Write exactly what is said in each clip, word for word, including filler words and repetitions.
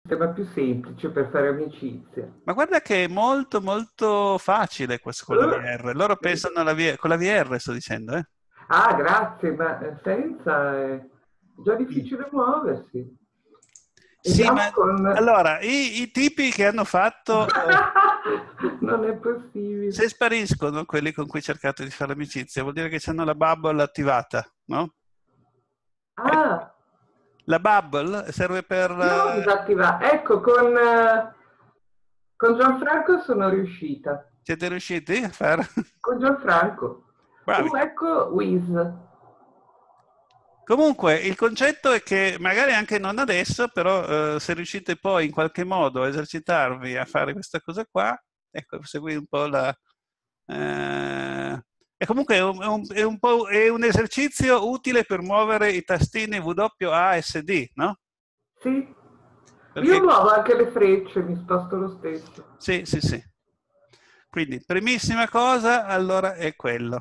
sistema più semplice per fare amicizia. Ma guarda che è molto molto facile questo con la V R. Loro Uh, pensano alla V R, con la V R sto dicendo, eh? ah, grazie, ma senza è già Mm. difficile muoversi. E Sì, già ma con... allora, i, i tipi che hanno fatto, eh, Non è possibile. se spariscono quelli con cui cercate di fare amicizia, vuol dire che hanno la bubble attivata, no? Eh, Ah, La bubble serve per... io l'ho eh, disattivata. Ecco, con, eh, con Gianfranco sono riuscita. siete riusciti a fare? Con Gianfranco. Bravi. Uh, ecco Wiz. Comunque, il concetto è che magari anche non adesso, però eh, se riuscite poi in qualche modo a esercitarvi a fare questa cosa qua, ecco, segui un po' la... eh, e comunque è un, è, un, è, un po', è un esercizio utile per muovere i tastini W A S D, no? Sì. Io Perché muovo anche le frecce, mi sposto lo stesso. sì, sì, sì. Quindi, primissima cosa, allora è quello.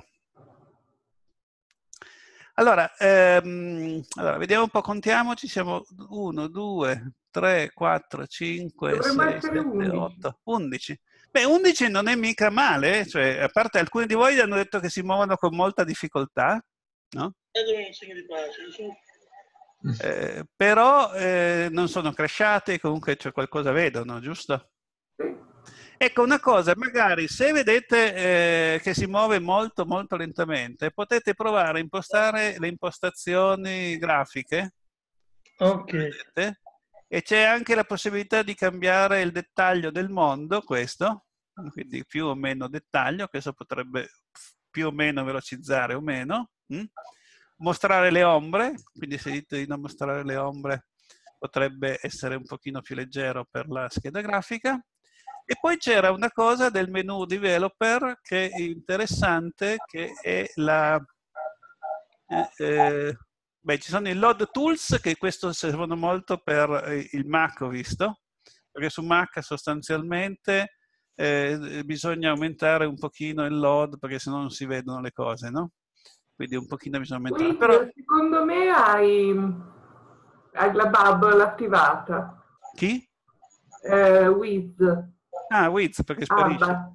Allora, ehm, allora, vediamo un po', contiamoci, siamo uno, due, tre, quattro, cinque, Dovremmo sei, essere sette, undici. otto, undici. Beh, undici non è mica male, eh, cioè, a parte alcuni di voi hanno detto che si muovono con molta difficoltà, no? un segno di pace, su. Eh, però eh, non sono crashate, comunque c'è qualcosa vedono, giusto? Sì. Ecco una cosa, magari se vedete eh, che si muove molto molto lentamente, potete provare a impostare le impostazioni grafiche, Ok. vedete? E c'è anche la possibilità di cambiare il dettaglio del mondo, questo, quindi più o meno dettaglio, questo potrebbe più o meno velocizzare o meno. Hm? Mostrare le ombre, quindi se dite di non mostrare le ombre potrebbe essere un pochino più leggero per la scheda grafica. E poi c'era una cosa del menu developer che è interessante, che è la... Eh, eh, beh, ci sono i load tools, che questo servono molto per eh, il Mac, ho visto, perché su Mac sostanzialmente eh, bisogna aumentare un pochino il load, perché sennò non si vedono le cose, no? Quindi un pochino bisogna aumentare. Wiz, Però, secondo me hai, hai la bubble attivata. chi? Eh, Wiz. Ah, Wiz, perché Abba. sparisce.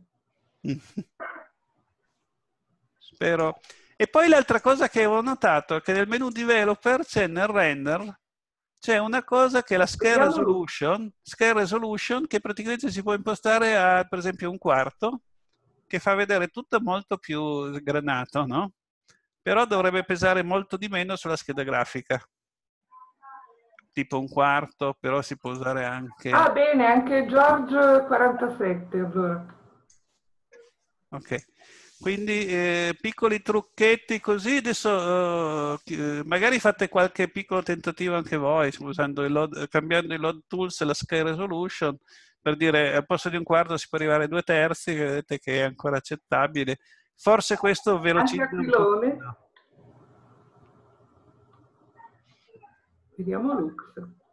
Spero. E poi l'altra cosa che avevo notato è che nel menu developer c'è nel render c'è una cosa che è la scale Vediamo lui. resolution, scale resolution che praticamente si può impostare a per esempio un quarto, che fa vedere tutto molto più sgranato, no? Però dovrebbe pesare molto di meno sulla scheda grafica. Tipo un quarto, però si può usare anche... Ah, bene, anche George quarantasette, allora. Ok, quindi eh, piccoli trucchetti così, adesso eh, magari fate qualche piccolo tentativo anche voi, usando il load, cambiando i load tools e la scale resolution, per dire al posto di un quarto si può arrivare a due terzi, che vedete che è ancora accettabile. Forse questo Anche velocizza un Aquilone. pochino. Vediamo Lux.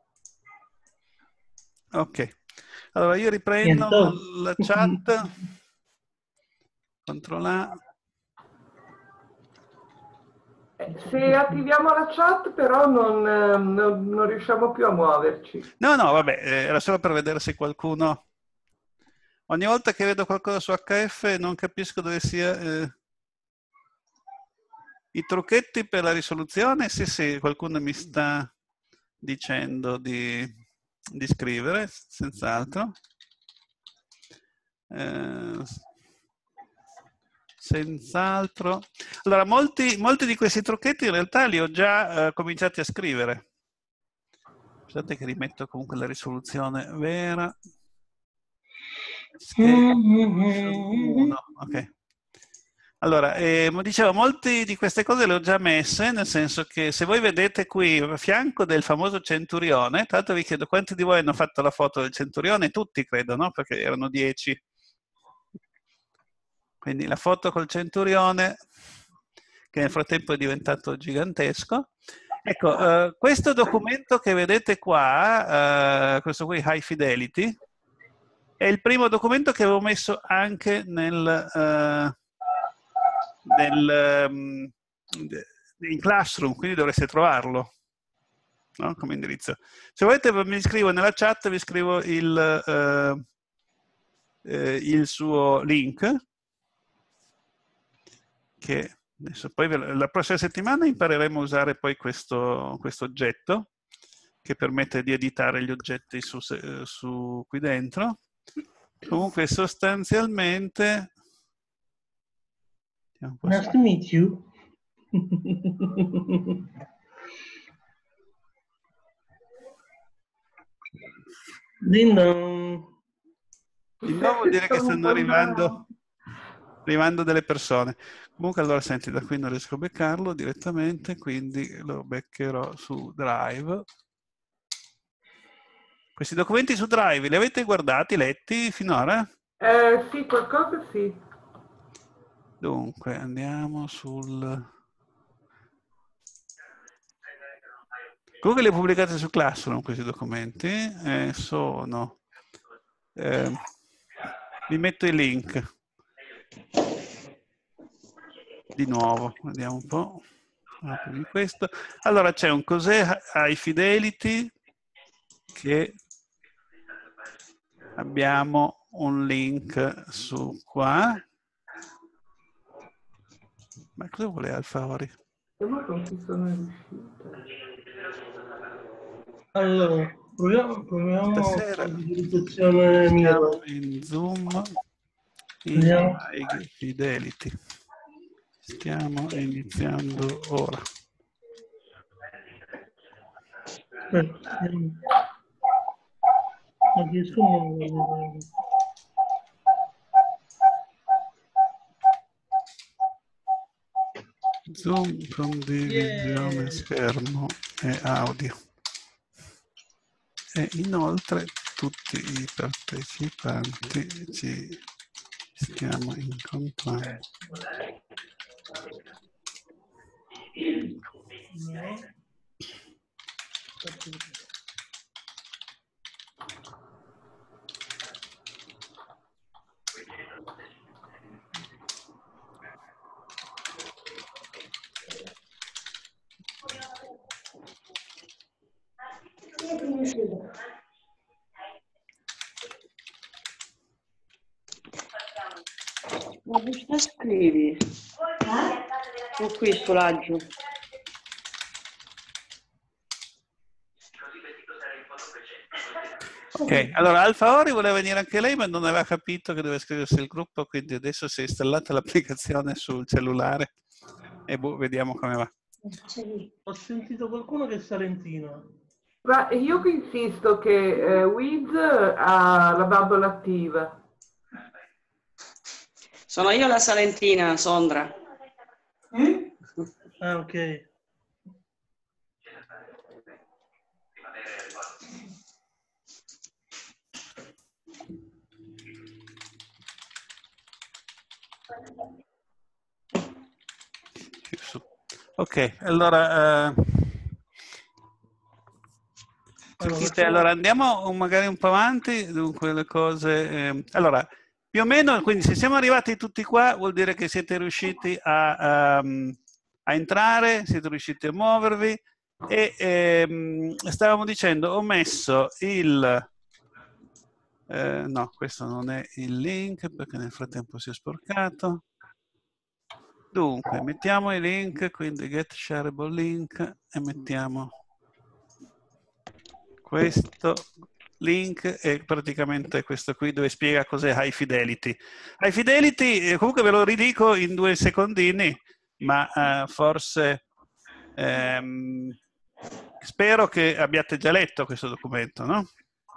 Ok, allora io riprendo Niente. la chat, controllare. Se attiviamo la chat però non, eh, non- non riusciamo più a muoverci. No, no, vabbè, eh, era solo per vedere se qualcuno... Ogni volta che vedo qualcosa su H F non capisco dove sia... Eh... I trucchetti per la risoluzione? Sì, sì, qualcuno mi sta dicendo di, di scrivere, senz'altro. Eh, senz'altro. Allora, molti, molti di questi trucchetti in realtà li ho già eh, cominciati a scrivere. Aspettate che rimetto comunque la risoluzione vera. Sketch uno, ok. Allora, eh, dicevo, molte di queste cose le ho già messe, nel senso che se voi vedete qui a fianco del famoso centurione, tra l'altro vi chiedo quanti di voi hanno fatto la foto del centurione? Tutti credo, no? Perché erano dieci. Quindi la foto col centurione, che nel frattempo è diventato gigantesco. Ecco, eh, questo documento che vedete qua, eh, questo qui High Fidelity, è il primo documento che avevo messo anche nel... Eh, Nel, um, in Classroom, quindi dovreste trovarlo. no? Come indirizzo. Se volete mi scrivo nella chat, vi scrivo il, eh, eh, il suo link, che adesso poi la prossima settimana impareremo a usare poi questo, questo oggetto che permette di editare gli oggetti su, su qui dentro. Comunque sostanzialmente nice to meet you. Din dong. Di nuovo vuol dire che stanno arrivando, arrivando delle persone. Comunque allora senti, da qui non riesco a beccarlo direttamente, quindi lo beccherò su Drive. Questi documenti su Drive li avete guardati, letti finora? Eh, sì, qualcosa sì. Dunque, andiamo sul... Comunque li ho pubblicati su Classroom questi documenti, eh, sono... Eh, vi metto i link. Di nuovo, vediamo un po'. Aprimi questo. Allora c'è un cos'è High Fidelity, che abbiamo un link su qua. Ma cosa vuole Alfa Ori? Vediamo con chi sono riuscita. Allora, proviamo, proviamo Stasera la visualizzazione mia. siamo in Zoom in Vediamo. High Fidelity. Stiamo iniziando ora. Aspetta, vediamo. Non riesco a muovermi. Zoom, condivisione Yeah. schermo e audio. E inoltre tutti i partecipanti ci stiamo incontrando. No. Ma cosa scrivi? Eh? Tu qui sto laggiù. Ok, allora Alfa Ori voleva venire anche lei, ma non aveva capito che doveva iscriversi al gruppo, quindi adesso si è installata l'applicazione sul cellulare e boh, vediamo come va. Ho sentito qualcuno che è salentino. Ma io insisto che eh, Wiz ha la bambola attiva. Sono io la salentina, Sondra. Mm? Ah, ok. Ok, allora, eh, sentite, allora andiamo magari un po' avanti, dunque le cose, eh, allora, più o meno, quindi se siamo arrivati tutti qua vuol dire che siete riusciti a, um, a entrare, siete riusciti a muovervi e ehm, stavamo dicendo, ho messo il, eh, no, questo non è il link perché nel frattempo si è sporcato. Dunque, mettiamo i link, quindi get shareable link e mettiamo questo link e praticamente questo qui dove spiega cos'è High Fidelity. High Fidelity, eh, comunque ve lo ridico in due secondini, ma eh, forse ehm, spero che abbiate già letto questo documento, no?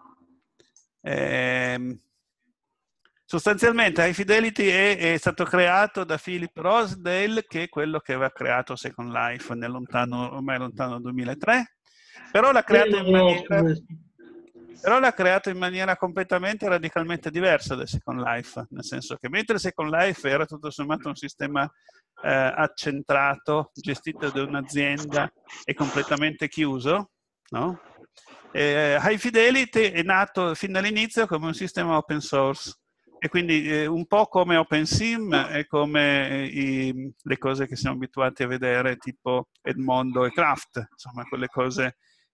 Ehm, Sostanzialmente High Fidelity è, è stato creato da Philip Rosedale, che è quello che aveva creato Second Life nel lontano, ormai lontano duemilatré, però l'ha creato in maniera, però l'ha creato in maniera completamente radicalmente diversa da Second Life, nel senso che mentre Second Life era tutto sommato un sistema eh, accentrato, gestito da un'azienda e completamente chiuso, no? Eh, High Fidelity è nato fin dall'inizio come un sistema open source. E quindi eh, un po' come OpenSim e come eh, i, le cose che siamo abituati a vedere tipo Edmondo e Craft, insomma quelle cose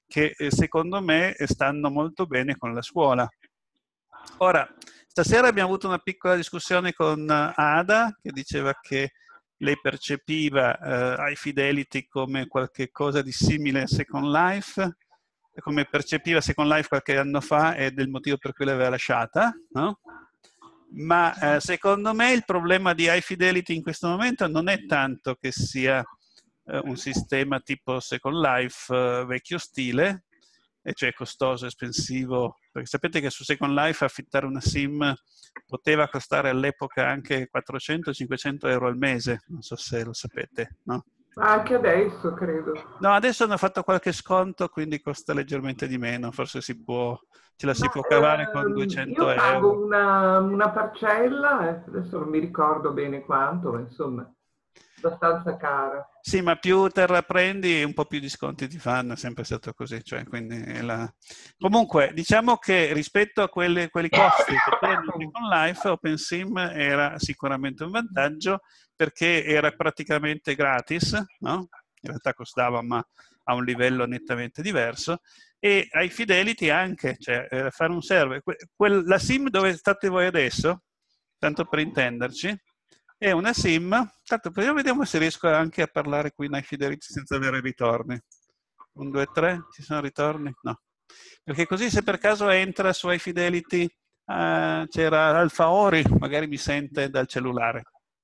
che eh, secondo me stanno molto bene con la scuola. Ora, stasera abbiamo avuto una piccola discussione con Ada, che diceva che lei percepiva eh, iFidelity come qualche cosa di simile a Second Life, come percepiva Second Life qualche anno fa, ed è il motivo per cui l'aveva lasciata, no? Ma eh, secondo me il problema di iFidelity in questo momento non è tanto che sia eh, un sistema tipo Second Life eh, vecchio stile, e cioè costoso, espensivo, perché sapete che su Second Life affittare una SIM poteva costare all'epoca anche quattrocento cinquecento euro al mese, non so se lo sapete, no? Anche adesso, credo. No, adesso hanno fatto qualche sconto, quindi costa leggermente di meno, forse si può, ce la si Ma, può cavare ehm, con duecento io euro. pago una, una parcella, eh, adesso non mi ricordo bene quanto, ma insomma, abbastanza cara. Sì, ma più terra prendi, un po' più di sconti ti fanno, è sempre stato così. Cioè, quindi è la... Comunque, diciamo che rispetto a quelle, quelli costi che c'erano in Second Life, OpenSIM era sicuramente un vantaggio, perché era praticamente gratis, no? In realtà costava, ma a un livello nettamente diverso, e iFidelity anche, cioè eh, fare un server. Que quel, la SIM dove state voi adesso, tanto per intenderci, è una SIM, tanto vediamo se riesco anche a parlare qui in iFidelity senza avere ritorni. Un, due, tre, ci sono ritorni? No. Perché così se per caso entra su iFidelity, uh, c'era Alfa Ori, magari mi sente dal cellulare.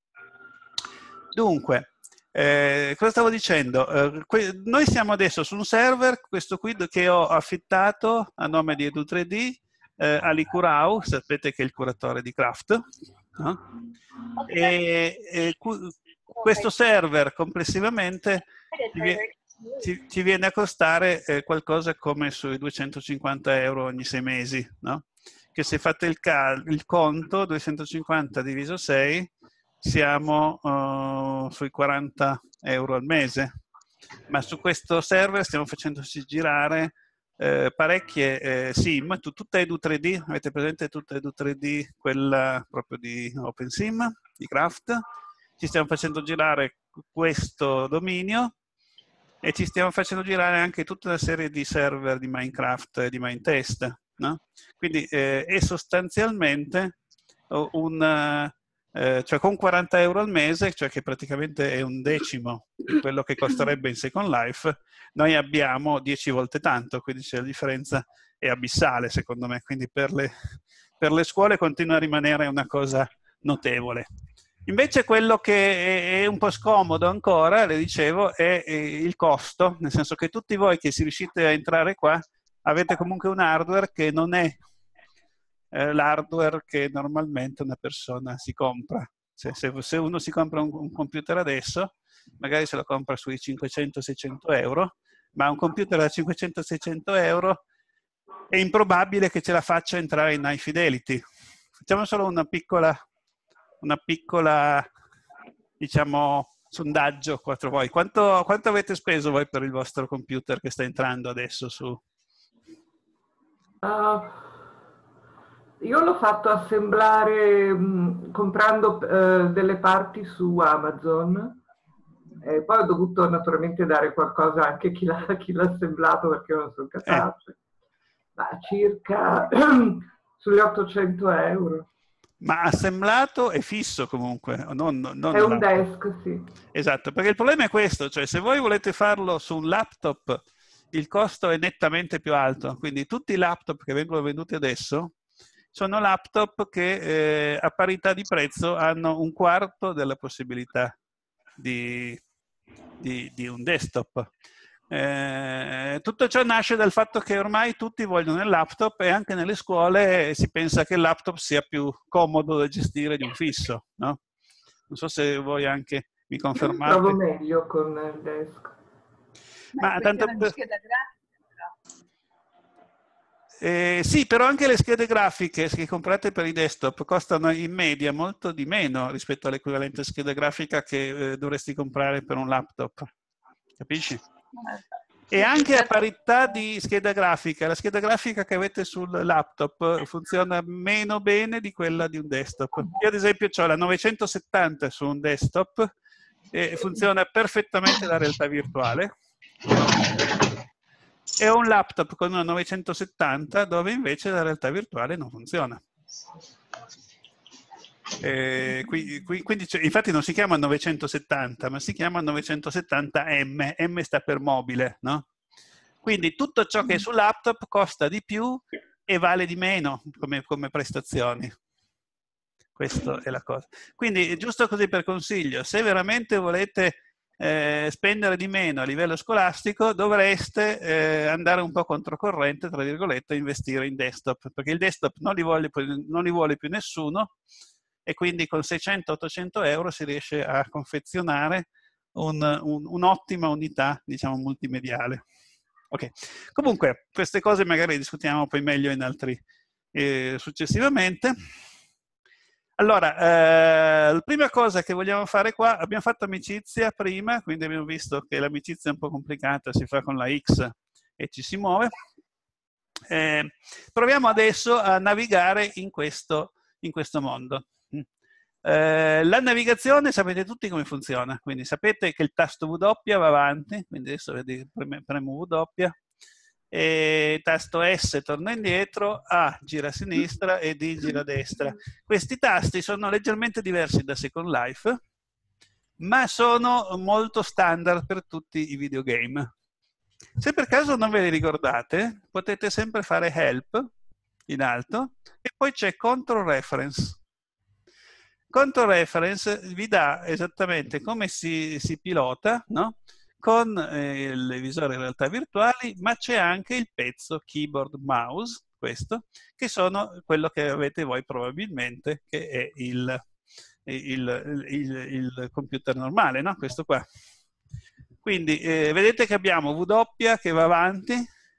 Dunque, eh, cosa stavo dicendo? Eh, noi siamo adesso su un server, questo qui che ho affittato a nome di Edu tre D, eh, Ali Curau, sapete che è il curatore di Craft, no? E, e questo server complessivamente ci viene, ci, ci viene a costare eh, qualcosa come sui duecentocinquanta euro ogni sei mesi, no? Che se fate il, il conto, duecentocinquanta diviso sei, siamo uh, sui quaranta euro al mese. Ma su questo server stiamo facendoci girare eh, parecchie eh, SIM, tutta Edu tre D, avete presente tutta Edu tre D, quella proprio di OpenSIM, di Craft. Ci stiamo facendo girare questo dominio e ci stiamo facendo girare anche tutta una serie di server di Minecraft e di Minetest, no? Quindi eh, è sostanzialmente un... Eh, cioè con quaranta euro al mese, cioè che praticamente è un decimo di quello che costerebbe in Second Life, noi abbiamo dieci volte tanto, quindi la differenza è abissale secondo me, quindi per le, per le scuole continua a rimanere una cosa notevole. Invece quello che è, è un po' scomodo ancora, le dicevo, è, è il costo, nel senso che tutti voi che si riuscite a entrare qua avete comunque un hardware che non è l'hardware che normalmente una persona si compra. Se, se, se uno si compra un, un computer adesso, magari se lo compra sui cinquecento seicento euro, ma un computer da cinquecento seicento euro è improbabile che ce la faccia entrare in iFidelity. Facciamo solo una piccola, una piccola diciamo, sondaggio quattro voi. Quanto, quanto avete speso voi per il vostro computer che sta entrando adesso su? Uh... Io l'ho fatto assemblare mh, comprando eh, delle parti su Amazon, e poi ho dovuto naturalmente dare qualcosa anche a chi l'ha, chi l'ha assemblato perché non sono capace. Eh. Ma circa sugli ottocento euro. Ma assemblato è fisso comunque? Non, non è un laptop. desk, sì. Esatto, perché il problema è questo, cioè se voi volete farlo su un laptop il costo è nettamente più alto, quindi tutti i laptop che vengono venduti adesso sono laptop che eh, a parità di prezzo hanno un quarto della possibilità di, di, di un desktop. Eh, tutto ciò nasce dal fatto che ormai tutti vogliono il laptop e anche nelle scuole si pensa che il laptop sia più comodo da gestire di un fisso, no? Non so se voi anche mi confermate. Io mi trovo meglio con il desk. Ma, Ma tanto per... Eh, sì, però anche le schede grafiche che comprate per i desktop costano in media molto di meno rispetto all'equivalente scheda grafica che eh, dovresti comprare per un laptop. Capisci? E anche a parità di scheda grafica, la scheda grafica che avete sul laptop funziona meno bene di quella di un desktop. Io ad esempio ho la novecentosettanta su un desktop e funziona perfettamente la realtà virtuale. E ho un laptop con una novecentosettanta dove invece la realtà virtuale non funziona. Eh, qui, qui, quindi, cioè, infatti non si chiama novecentosettanta, ma si chiama novecentosettanta M. M sta per mobile, no? Quindi tutto ciò che è sul laptop costa di più e vale di meno come, come prestazioni. Questa è la cosa. Quindi, giusto così per consiglio, se veramente volete eh, spendere di meno a livello scolastico, dovreste eh, andare un po' controcorrente, tra virgolette, e investire in desktop, perché il desktop non li vuole, non li vuole più nessuno, e quindi con seicento ottocento euro si riesce a confezionare un'ottima un, un unità, diciamo, multimediale. Ok, comunque queste cose magari discutiamo poi meglio in altri eh, successivamente. Allora, eh, la prima cosa che vogliamo fare qua, abbiamo fatto amicizia prima, quindi abbiamo visto che l'amicizia è un po' complicata, si fa con la X e ci si muove. Eh, proviamo adesso a navigare in questo, in questo mondo. Eh, la navigazione sapete tutti come funziona, quindi sapete che il tasto W va avanti, quindi adesso vedi, premo W, e tasto S torna indietro, A gira a sinistra e D gira a destra. Questi tasti sono leggermente diversi da Second Life, ma sono molto standard per tutti i videogame. Se per caso non ve li ricordate, potete sempre fare Help in alto e poi c'è Control Reference. Control Reference vi dà esattamente come si, si pilota, no? Con eh, le visore in realtà virtuali, ma c'è anche il pezzo keyboard mouse, questo, che sono quello che avete voi probabilmente, che è il, il, il, il computer normale, no? Questo qua. Quindi eh, vedete che abbiamo W che va avanti,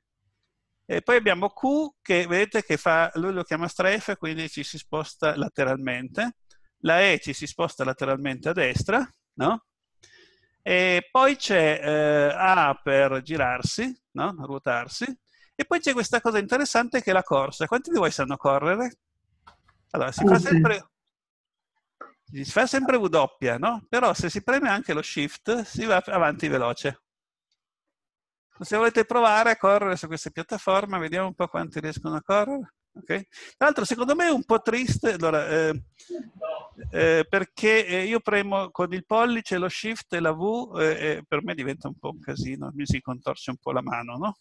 e poi abbiamo Q che vedete che fa, lui lo chiama strafe, quindi ci si sposta lateralmente. La E ci si sposta lateralmente a destra, no? E poi c'è eh, A per girarsi, no? Ruotarsi. E poi c'è questa cosa interessante che è la corsa. Quanti di voi sanno correre? Allora, si fa sempre, si fa sempre W, no? Però se si preme anche lo Shift, si va avanti veloce. Se volete provare a correre su queste piattaforme, vediamo un po' quanti riescono a correre. Okay. Tra l'altro, secondo me è un po' triste, allora, eh, eh, perché eh, io premo con il pollice lo Shift e la V eh, e per me diventa un po' un casino, mi si contorce un po' la mano, no?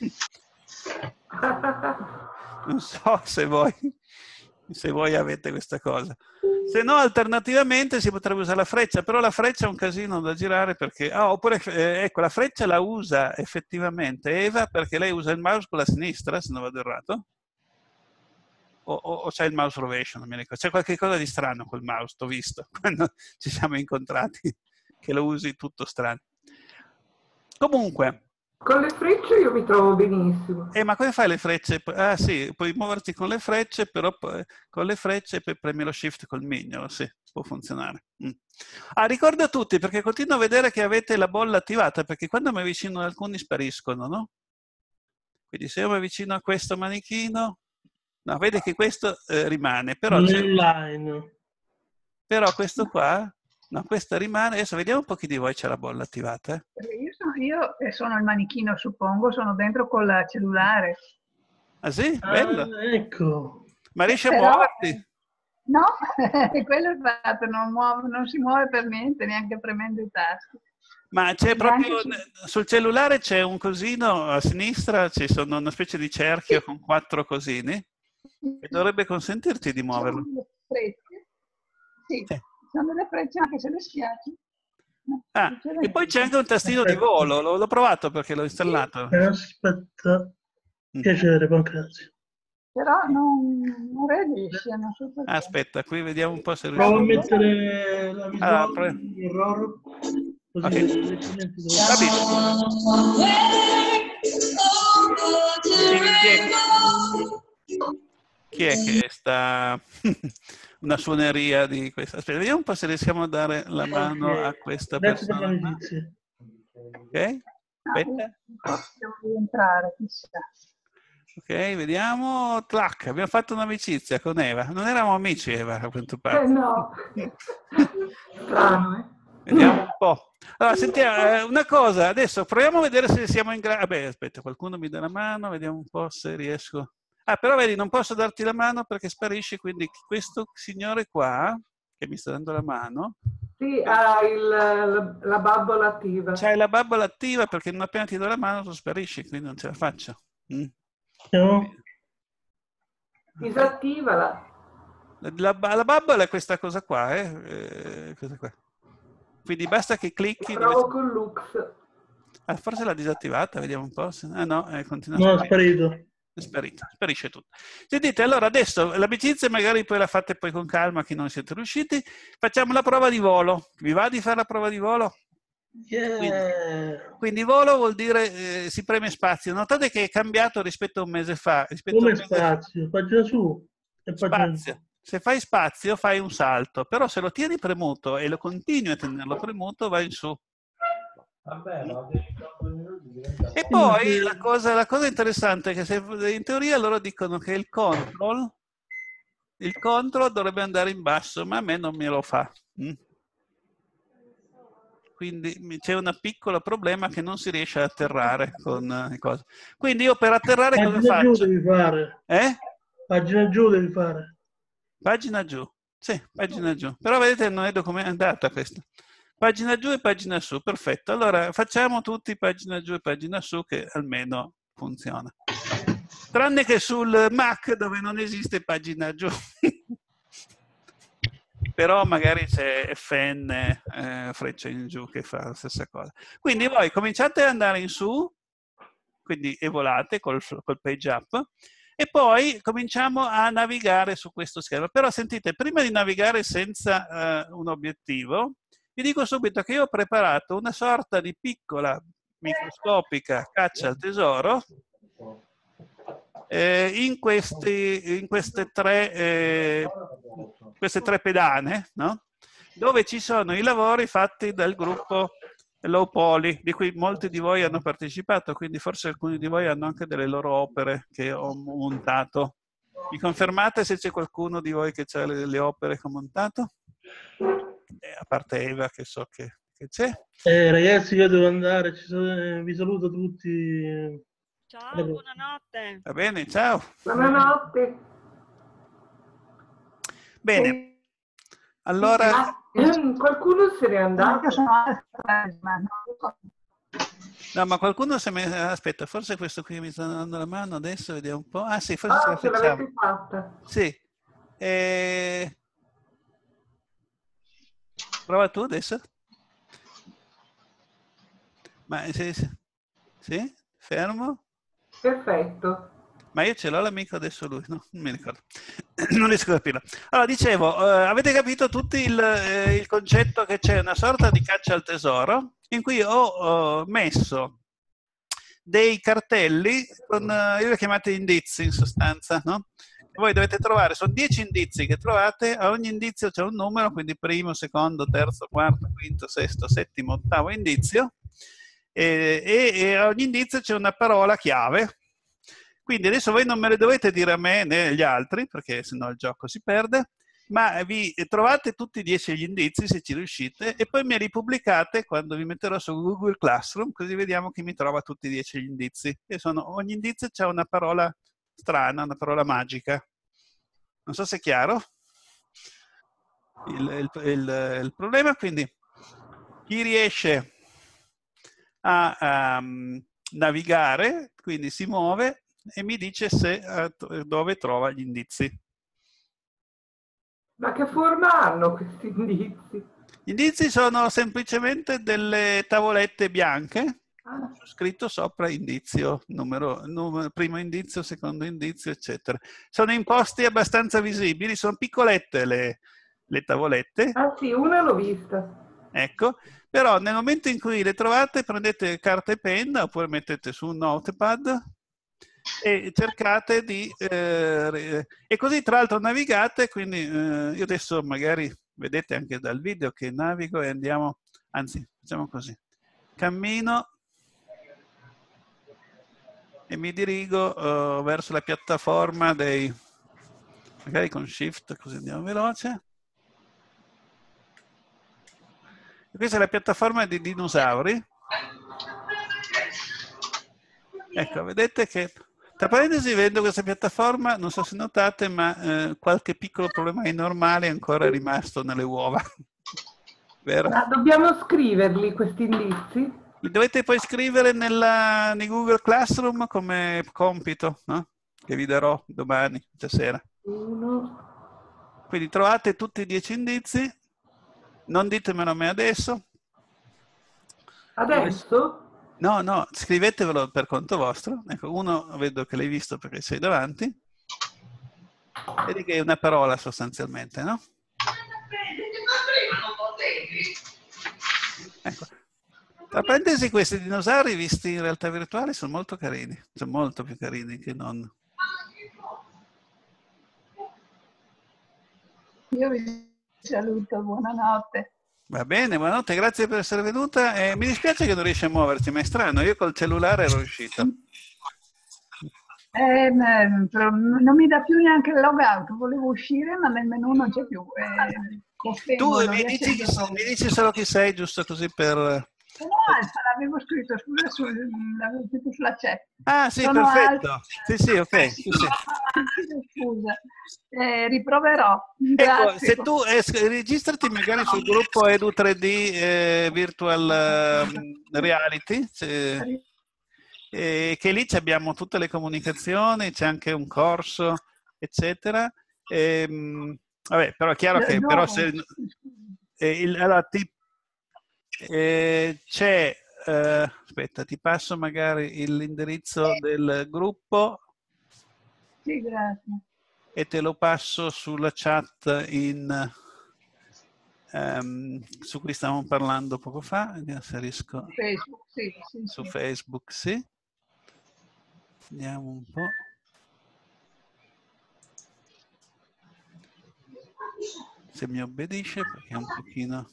Non so se voi, se voi avete questa cosa. Se no, alternativamente si potrebbe usare la freccia, però la freccia è un casino da girare perché... Ah, oppure, eh, ecco, la freccia la usa effettivamente Eva perché lei usa il mouse con la sinistra, se non vado errato. O, o, o c'è il mouse rovescio, non mi ricordo. C'è qualche cosa di strano col mouse, t'ho visto, quando ci siamo incontrati, che lo usi tutto strano. Comunque... Con le frecce io mi trovo benissimo. Eh, ma come fai le frecce? Ah sì, puoi muoverti con le frecce, però poi, con le frecce poi premi lo shift col mignolo, sì, può funzionare. Mm. Ah, ricordo a tutti, perché continuo a vedere che avete la bolla attivata, perché quando mi avvicino ad alcuni spariscono, no? Quindi se io mi avvicino a questo manichino, no, vede che questo eh, rimane, però, online. però questo qua, no, questo rimane. Adesso vediamo un po' chi di voi c'ha la bolla attivata. Eh? Io sono, io sono il manichino, suppongo, sono dentro con la cellulare. Ah sì? Bello. Ah, ecco. Ma riesci a Però, muoverti? No, quello è il fatto, non, muove, non si muove per niente, neanche premendo i tasti. Ma c'è proprio, su... sul cellulare c'è un cosino a sinistra, ci sono una specie di cerchio sì. con quattro cosini, che dovrebbe consentirti di muoverlo. Sono delle frecce, sì, sì. Sono delle frecce anche se le schiacci. No, ah, e poi c'è anche un tastino di volo, l'ho provato perché l'ho installato. Aspetta, piacere, Pancrazio. Però non, non reagisce, non so perché. Aspetta, qui vediamo un po' se riusciamo. riusciamo. Prova a mettere la visuale, ah, pre... error, così okay. Va bene. Chi è che sta una suoneria di questa? Aspetta, vediamo un po' se riusciamo a dare la mano okay. a questa persona. Ok? Aspetta. Devo rientrare, chissà. Ok, vediamo. Clac, abbiamo fatto un'amicizia con Eva. Non eravamo amici, Eva, a quanto pare. Eh no. Strano, eh? Vediamo un po'. Allora, sentiamo, eh, una cosa, adesso proviamo a vedere se siamo in grado. Vabbè, aspetta, qualcuno mi dà la mano, vediamo un po' se riesco. Ah, però vedi, non posso darti la mano perché sparisce, quindi questo signore qua, che mi sta dando la mano... Sì, ha il, la, la bubble attiva. C'hai la bubble attiva perché non appena ti do la mano tu sparisci, quindi non ce la faccio. Mm. No. Disattivala. La, la, la bubble è questa cosa qua, eh? Eh, questa qua. Quindi basta che clicchi... Provo Dove... con Lux. Ah, forse l'ha disattivata, vediamo un po'. Ah no, eh, continua No, a è sparito. È sparito, sparisce tutto. Sentite, allora adesso l'amicizia magari poi la fate poi con calma, che non siete riusciti. Facciamo la prova di volo. Vi va di fare la prova di volo? Yeah. Quindi, quindi volo vuol dire eh, si preme spazio. Notate che è cambiato rispetto a un mese fa. Rispetto Come a un mese spazio? Pagina su e pagina spazio. su. Se fai spazio fai un salto, però se lo tieni premuto e lo continui a tenerlo premuto vai in su. E poi la cosa, la cosa interessante è che se, in teoria loro dicono che il control, il control dovrebbe andare in basso, ma a me non me lo fa. Mm? Quindi c'è un piccolo problema che non si riesce a atterrare con le cose. Quindi io per atterrare Pagina cosa faccio? giù devi fare. Eh? Pagina giù devi fare. Pagina giù. Sì, pagina giù. Però vedete non è documentata questa. Pagina giù e pagina su, perfetto. Allora facciamo tutti pagina giù e pagina su che almeno funziona. Tranne che sul Mac dove non esiste pagina giù. Però magari c'è F N, eh, freccia in giù, che fa la stessa cosa. Quindi voi cominciate ad andare in su, quindi e volate col, col page up, e poi cominciamo a navigare su questo schermo. Però sentite, prima di navigare senza eh, un obiettivo, vi dico subito che io ho preparato una sorta di piccola microscopica caccia al tesoro eh, in, questi, in queste, tre, eh, queste tre pedane, no? Dove ci sono i lavori fatti dal gruppo Low Poly, di cui molti di voi hanno partecipato, quindi forse alcuni di voi hanno anche delle loro opere che ho montato. Mi confermate se c'è qualcuno di voi che ha le, le opere che ho montato? Eh, a parte Eva, che so che, che c'è. Eh, ragazzi, io devo andare, ci sono, vi saluto tutti. Ciao, buonanotte. Va bene, ciao. Buonanotte. Bene, allora... Ma, qualcuno se n'è andato? No, ma qualcuno se mi... Aspetta, forse questo qui mi sta dando la mano adesso, vediamo un po'. Ah sì, forse Ah, ce la ce facciamo. l'avete fatta. Sì. E... Prova tu adesso. Ma sì, sì. Sì? Fermo? Perfetto. Ma io ce l'ho l'amico adesso lui, no? Non mi ricordo. Non riesco a capirlo. Allora, dicevo, eh, avete capito tutti il, eh, il concetto che c'è una sorta di caccia al tesoro in cui ho eh, messo dei cartelli con, eh, io li ho chiamati indizi in sostanza, no? Voi dovete trovare, sono dieci indizi che trovate, a ogni indizio c'è un numero, quindi primo, secondo, terzo, quarto, quinto, sesto, settimo, ottavo indizio, e, e, e a ogni indizio c'è una parola chiave. Quindi adesso voi non me le dovete dire a me né agli altri, perché sennò il gioco si perde, ma vi trovate tutti e dieci gli indizi, se ci riuscite, e poi me li pubblicate quando vi metterò su Google Classroom, così vediamo chi mi trova tutti e dieci gli indizi. E sono, ogni indizio c'è una parola strana, una parola magica. Non so se è chiaro il, il, il, il problema, quindi chi riesce a um, navigare, quindi si muove, e mi dice se, uh, dove trova gli indizi. Ma che forma hanno questi indizi? Gli indizi sono semplicemente delle tavolette bianche, Ah. scritto sopra indizio, numero, numero, primo indizio, secondo indizio, eccetera. Sono imposti abbastanza visibili, sono piccolette le, le tavolette. Ah sì, una l'ho vista. Ecco, però nel momento in cui le trovate prendete carta e penna oppure mettete su un notepad e cercate di eh, e così tra l'altro navigate, quindi eh, io adesso magari vedete anche dal video che navigo e andiamo, anzi facciamo così, cammino e mi dirigo uh, verso la piattaforma dei, magari con shift così andiamo veloce, Questa è la piattaforma di dinosauri. Ecco, vedete che, tra parentesi, vedendo questa piattaforma, non so se notate, ma eh, qualche piccolo problema normale è ancora rimasto nelle uova. Vero? Ma dobbiamo scriverli questi indizi? Li dovete poi scrivere nella, nei Google Classroom come compito, no? Che vi darò domani, stasera. Uno. Quindi trovate tutti i dieci indizi, non ditemelo a me adesso. Adesso? No, no, scrivetevelo per conto vostro. Ecco, uno vedo che l'hai visto perché sei davanti. Vedi che è una parola sostanzialmente, no? Ecco. Tra parentesi, questi dinosauri visti in realtà virtuale sono molto carini, sono molto più carini che non. Io vi saluto, buonanotte. Va bene, buonanotte, grazie per essere venuta. Eh, mi dispiace che non riesci a muoverti, ma è strano, io col cellulare ero riuscito. Eh, non mi dà più neanche il logout, volevo uscire ma nel menu non c'è più. Eh, tu mi dici, mi dici solo chi sei, giusto così per... Sono Alfa, l'avevo scritto, scusa, sul, l'avevo scritto sulla chat. Ah sì, Sono perfetto. Alfa. Sì, sì, ok. Sì, sì. Scusa, eh, riproverò. Ecco, se tu eh, registrati magari sul gruppo Edu tre D eh, Virtual eh, Reality, se, eh, che lì abbiamo tutte le comunicazioni, c'è anche un corso, eccetera. E, vabbè, però è chiaro che no. però se, eh, il, allora, ti, eh, c'è, eh, aspetta, ti passo magari l'indirizzo del gruppo. Sì, grazie. E te lo passo sulla chat in, um, su cui stavamo parlando poco fa. Vediamo se riesco. Facebook, sì, sì, su sì. Facebook, sì. Vediamo un po'. Se mi obbedisce, perché è un pochino...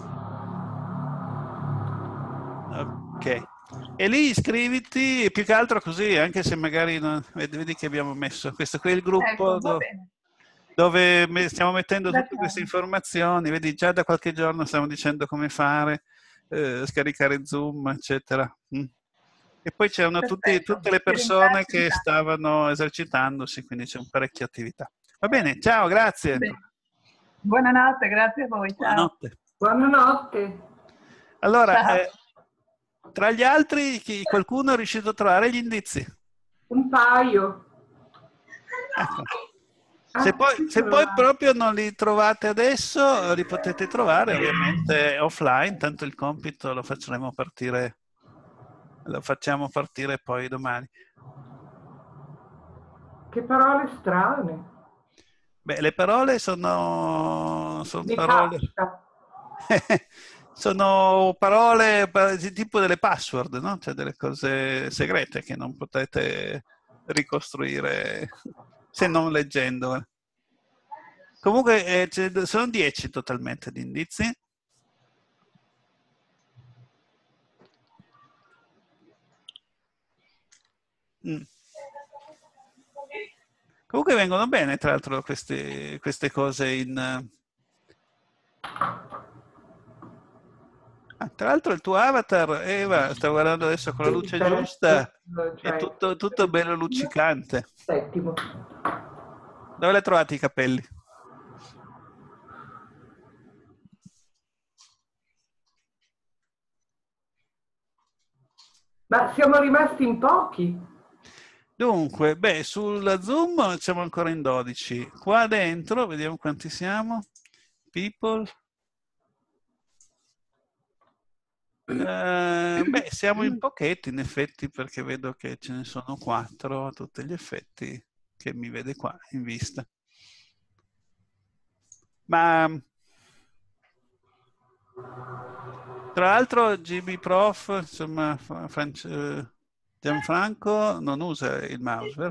Ok. E lì iscriviti, più che altro così, anche se magari non, vedi che abbiamo messo questo qui è il gruppo Ecco, dove, dove stiamo mettendo tutte queste informazioni, vedi già da qualche giorno stiamo dicendo come fare, eh, scaricare Zoom, eccetera. Mm. E poi c'erano tutti, tutte le persone che stavano esercitandosi, quindi c'è un parecchio attività. Va bene, ciao, grazie. Bene. Buonanotte, grazie a voi. Ciao. Buonanotte. Buonanotte. Allora, eh, tra gli altri, chi, qualcuno è riuscito a trovare gli indizi? Un paio. Ecco. Se poi, se poi proprio non li trovate adesso, li potete trovare ovviamente offline, tanto il compito lo facciamo partire, lo facciamo partire poi domani. Che parole strane. Beh, le parole sono, sono Mi parole... sono parole tipo delle password, no? Cioè delle cose segrete che non potete ricostruire se non leggendo. Comunque eh, sono dieci totalmente di indizi. Mm. Comunque vengono bene, tra l'altro, queste, queste cose in... Ah, tra l'altro il tuo avatar, Eva, sto guardando adesso con la luce giusta, è tutto, tutto bello luccicante. Settimo. Dove l'hai trovati i capelli? Ma siamo rimasti in pochi. Dunque, beh, sul Zoom siamo ancora in dodici. Qua dentro, vediamo quanti siamo. People. Uh, beh, siamo in pochetti in effetti, perché vedo che ce ne sono quattro a tutti gli effetti che mi vede qua in vista. Ma tra l'altro G B Prof, insomma, France, Gianfranco non usa il mouse, vero?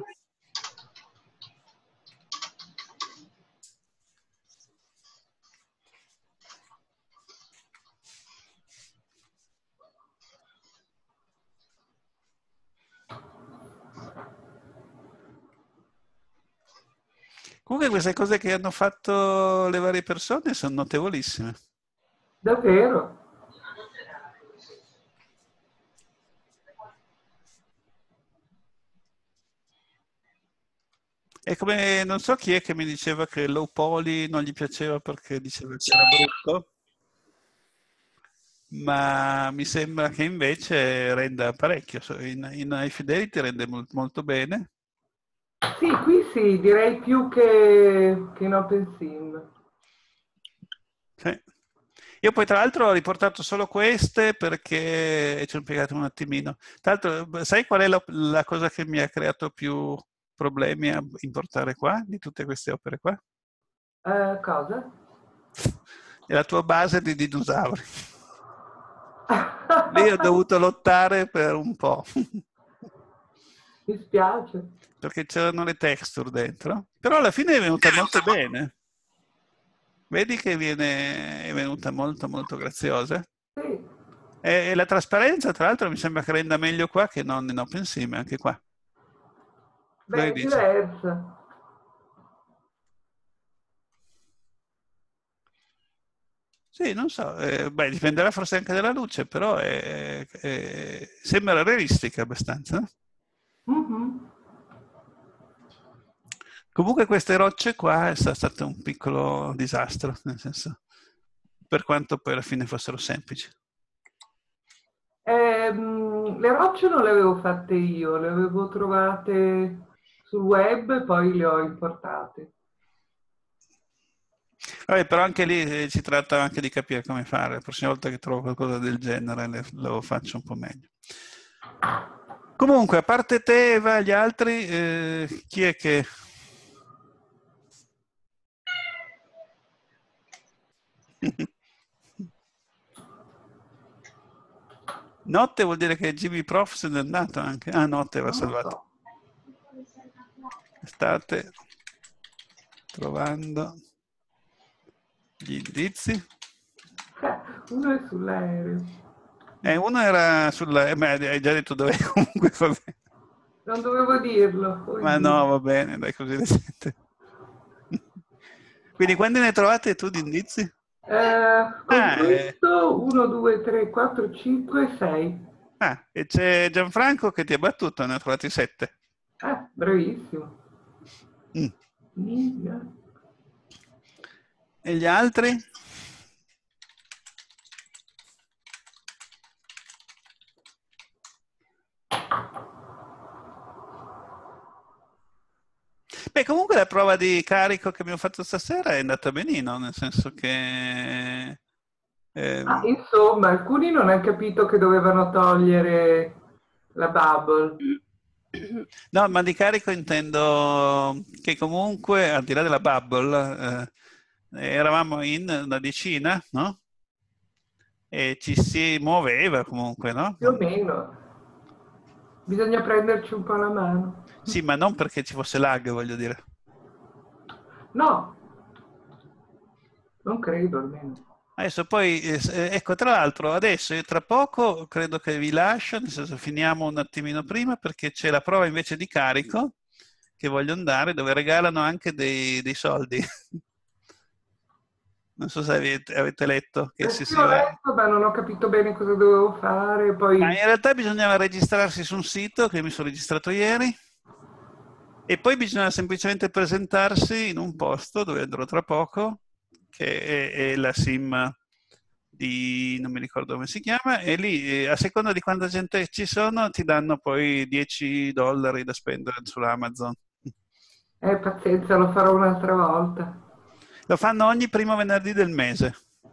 Comunque queste cose che hanno fatto le varie persone sono notevolissime. Davvero? è come, non so chi è che mi diceva che il low poly non gli piaceva perché diceva che era brutto, ma mi sembra che invece renda parecchio. In, in High Fidelity rende molto, molto bene. Sì, qui sì, direi più che, che in OpenSim. Sì. Io poi tra l'altro ho riportato solo queste perché ci ho impiegato un attimino. Tra l'altro, sai qual è la, la cosa che mi ha creato più problemi a importare qua, di tutte queste opere qua? Eh, cosa? È la tua base di dinosauri. Lì ho dovuto lottare per un po'. Mi spiace. Perché c'erano le texture dentro. Però alla fine è venuta molto bene. Vedi che viene, è venuta molto molto graziosa? Sì. E, e la trasparenza, tra l'altro, mi sembra che renda meglio qua che non in OpenSim, anche qua. Beh, è diversa. Sì, non so, eh, beh, dipenderà forse anche dalla luce, però è, è, sembra realistica abbastanza. Mm-hmm. Comunque queste rocce qua è stato un piccolo disastro, nel senso, per quanto poi alla fine fossero semplici. Eh, le rocce non le avevo fatte io, le avevo trovate sul web e poi le ho importate. Vabbè, però anche lì eh, si tratta anche di capire come fare. La prossima volta che trovo qualcosa del genere le, lo faccio un po' meglio. Comunque, a parte te, Eva, gli altri, eh, chi è che... Notte vuol dire che G B Prof se n'è andato anche. Ah, notte va salvato. State trovando gli indizi. Uno è sull'aereo. Eh, uno era sulla... Eh, beh, hai già detto dove comunque va bene. Non dovevo dirlo. Ma no, va bene, dai, così decente. Quindi quando ne trovate tu di indizi? Eh, con Ah, questo uno, due, tre, quattro, cinque, sei. Ah, e c'è Gianfranco che ti ha battuto, ne ha trovati sette. Ah, bravissimo. Mm. Miglia. E gli altri? Beh, comunque la prova di carico che abbiamo fatto stasera è andata benino, nel senso che... Ehm... Ah, insomma, alcuni non hanno capito che dovevano togliere la bubble. No, ma di carico intendo che comunque, al di là della bubble, eh, eravamo in una decina, no? E ci si muoveva comunque, no? Più o meno. Bisogna prenderci un po' la mano. Sì, ma non perché ci fosse lag, voglio dire. No, non credo almeno. Adesso poi, eh, ecco, tra l'altro, adesso io tra poco credo che vi lascio, nel senso finiamo un attimino prima perché c'è la prova invece di carico che voglio andare, dove regalano anche dei, dei soldi. Non so se avete, avete letto. Che Eh, se sì, si ho va... letto, ma non ho capito bene cosa dovevo fare. Poi... Ma in realtà bisognava registrarsi su un sito che mi sono registrato ieri e poi bisogna semplicemente presentarsi in un posto dove andrò tra poco, che è, è la sim di, non mi ricordo come si chiama, e lì a seconda di quanta gente ci sono ti danno poi dieci dollari da spendere su Amazon. Eh, pazienza, lo farò un'altra volta. Lo fanno ogni primo venerdì del mese.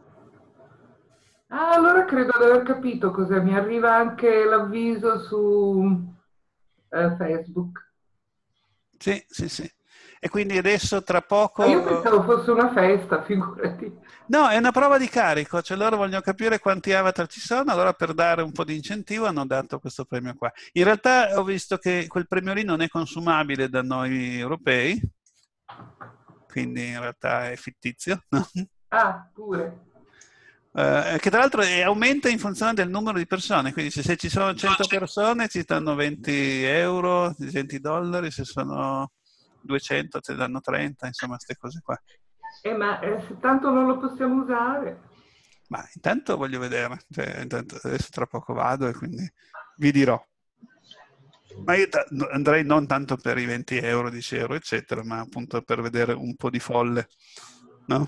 Ah, allora credo di aver capito cos'è. Mi arriva anche l'avviso su eh, Facebook. Sì, sì, sì. E quindi adesso tra poco... Ma io pensavo fosse una festa, figurati. No, è una prova di carico, cioè loro vogliono capire quanti avatar ci sono, allora per dare un po' di incentivo hanno dato questo premio qua. In realtà ho visto che quel premio lì non è consumabile da noi europei, quindi in realtà è fittizio, no? Ah, pure. Uh, che tra l'altro è, aumenta in funzione del numero di persone, quindi se, se ci sono cento persone ci danno venti euro, venti dollari, se sono duecento ti danno trenta, insomma queste cose qua. Eh, ma eh, se tanto non lo possiamo usare. Ma intanto voglio vedere, cioè, intanto adesso tra poco vado e quindi vi dirò. Ma io ta- no- andrei non tanto per i venti euro, dieci euro, eccetera, ma appunto per vedere un po' di folle, no?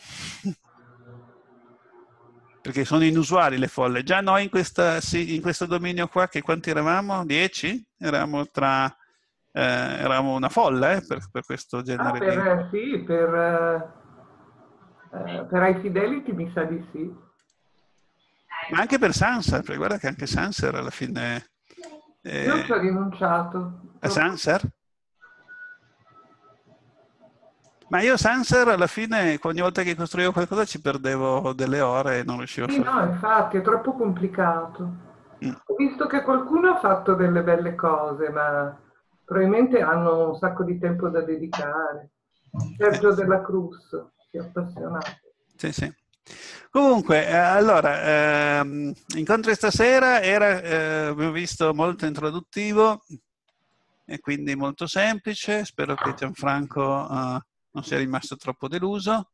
Perché sono inusuali le folle. Già noi in, questa, sì, in questo dominio qua, che quanti eravamo? dieci? Eravamo tra... Eh, eravamo una folla eh, per, per questo Ah, genere di... per, sì, per, eh, per High Fidelity mi sa di sì. Ma anche per Sansar, perché guarda che anche Sansar alla fine... Io ci ho Eh, rinunciato. a Sansar? Ma io Sansar alla fine ogni volta che costruivo qualcosa ci perdevo delle ore e non riuscivo a Sì, fare no, niente. infatti è troppo complicato. Mm. Ho visto che qualcuno ha fatto delle belle cose, ma probabilmente hanno un sacco di tempo da dedicare. Sergio Eh, della Cruz si è appassionato. sì, sì. Comunque, eh, allora, ehm, incontri stasera era, eh, abbiamo visto, molto introduttivo e quindi molto semplice. Spero che Gianfranco eh, non sia rimasto troppo deluso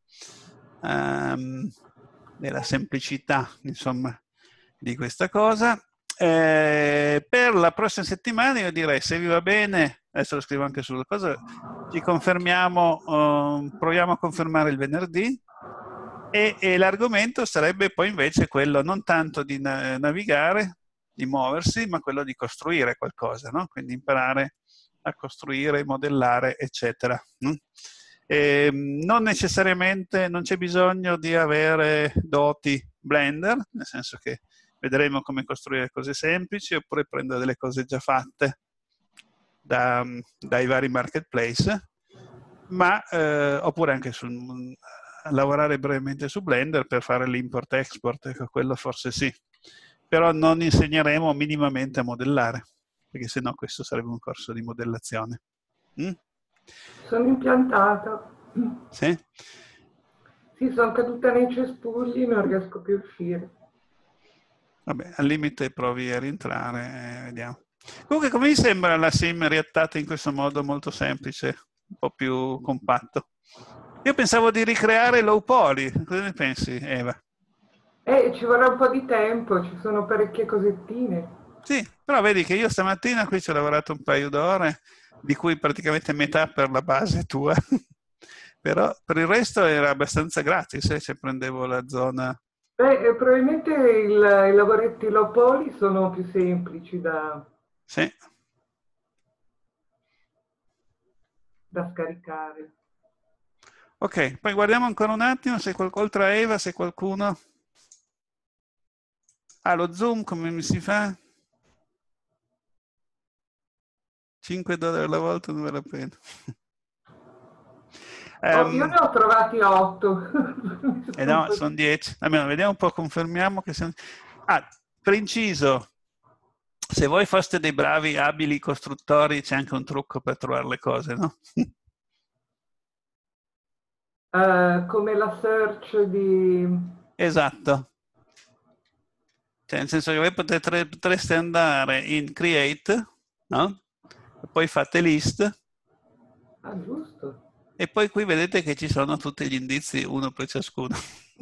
ehm, della semplicità, insomma, di questa cosa. Eh, per la prossima settimana io direi, se vi va bene, adesso lo scrivo anche sulla cosa, ci confermiamo, eh, proviamo a confermare il venerdì. E, e l'argomento sarebbe poi invece quello non tanto di na- navigare, di muoversi, ma quello di costruire qualcosa, no? Quindi imparare a costruire, modellare, eccetera. No? E, non necessariamente, non c'è bisogno di avere doti Blender, nel senso che vedremo come costruire cose semplici oppure prendere delle cose già fatte da, dai vari marketplace, ma eh, oppure anche sul, lavorare brevemente su Blender per fare l'import-export, ecco, quello forse sì. Però non insegneremo minimamente a modellare, perché sennò questo sarebbe un corso di modellazione. Mm? Sono impiantata. Sì? Sì, sono caduta nei cespugli, non riesco più a uscire. Vabbè, al limite provi a rientrare e vediamo. Comunque, come mi sembra la sim riattata in questo modo molto semplice, un po' più compatto? Io pensavo di ricreare low poly, cosa ne pensi, Eva? Eh, ci vorrà un po' di tempo, ci sono parecchie cosettine. Sì, però vedi che io stamattina qui ci ho lavorato un paio d'ore, di cui praticamente metà per la base tua, però per il resto era abbastanza gratis, eh, se prendevo la zona... Beh, eh, probabilmente il, i lavoretti low poly sono più semplici da, Sì. da scaricare. Ok, poi guardiamo ancora un attimo, se qual- oltre a Eva, se qualcuno... Ah, lo zoom come mi si fa? cinque dollari alla volta non vale la pena. Oh, io um, ne ho trovati otto. eh no, sono dieci. Almeno, vediamo un po', confermiamo che siamo... Ah, per inciso, se voi foste dei bravi, abili costruttori, c'è anche un trucco per trovare le cose, no? Uh, come la search di... Esatto. Cioè, nel senso che voi potete, potreste andare in Create, no? E poi fate List. Ah, giusto. E poi qui vedete che ci sono tutti gli indizi, uno per ciascuno.